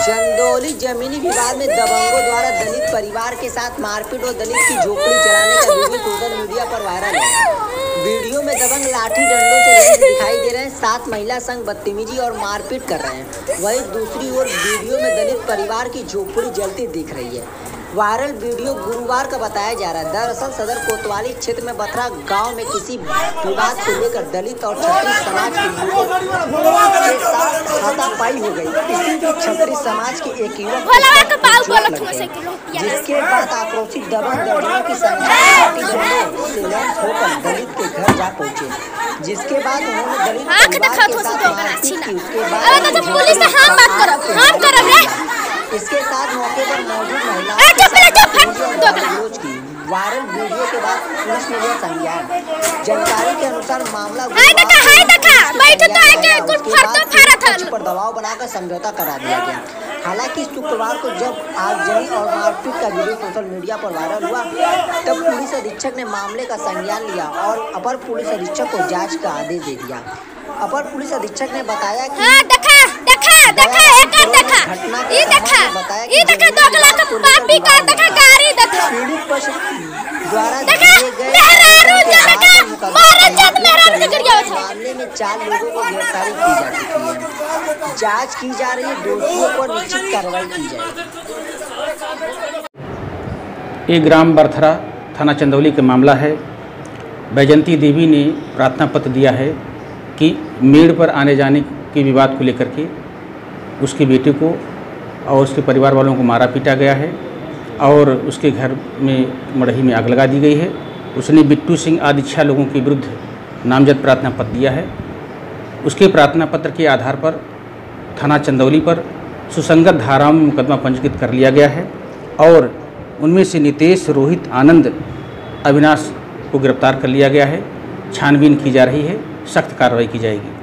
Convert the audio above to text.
चंदौली जमीनी विवाद में दबंगों द्वारा दलित परिवार के साथ मारपीट और दलित की झोपड़ी जलाने का वीडियो सोशल मीडिया पर वायरल है। वीडियो में दबंग लाठी डंडों से लड़ते दिखाई दे रहे हैं, साथ महिला संग बदतमीजी और मारपीट कर रहे हैं। वहीं दूसरी ओर वीडियो में दलित परिवार की झोपड़ी जलती दिख रही है। वायरल वीडियो गुरुवार का बताया जा रहा है। दरअसल सदर कोतवाली क्षेत्र में बथरा गांव में किसी विवाद को लेकर दलित और छत्री समाज के लोगों के साथ हाथापाई हो गई। इसी बीच छत्री समाज के एक युवक जिसके बाद आक्रोशित दबंग दर्जनों की संख्या से लैंस होकर दलित के घर जा पहुंचे, जिसके बाद उन्होंने दलित परिवार के साथ मारपीट की। उसके बाद इसके साथ मौके पर मौजूद महिलाओं की। वायरल वीडियो के बाद पुलिस ने लिया संज्ञान। जानकारी के अनुसार मामला पर दबाव बनाकर समझौता करा दिया गया। हालांकि शुक्रवार को जब आगजनी और मारपीट का वीडियो सोशल मीडिया पर वायरल हुआ, तब पुलिस अधीक्षक ने मामले का संज्ञान लिया और अपर पुलिस अधीक्षक को जांच का आदेश दे दिया। अपर पुलिस अधीक्षक ने बताया कि मामले में 4 लोगों को गिरफ्तारी की जा चुकी है। जांच की जा रही है, दोषियों पर निश्चित कार्रवाई की जाएगी। ये ग्राम बरथरा थाना चंदौली का मामला है। बैजंती देवी ने प्रार्थना पत्र दिया है कि मेड़ पर आने जाने के विवाद को लेकर के उसके बेटे को और उसके परिवार वालों को मारा पीटा गया है और उसके घर में मड़ही में आग लगा दी गई है। उसने बिट्टू सिंह आदि 6 लोगों के विरुद्ध नामजद प्रार्थना पत्र दिया है। उसके प्रार्थना पत्र के आधार पर थाना चंदौली पर सुसंगत धाराओं में मुकदमा पंजीकृत कर लिया गया है और उनमें से नितेश, रोहित, आनंद, अविनाश को गिरफ्तार कर लिया गया है। छानबीन की जा रही है, सख्त कार्रवाई की जाएगी।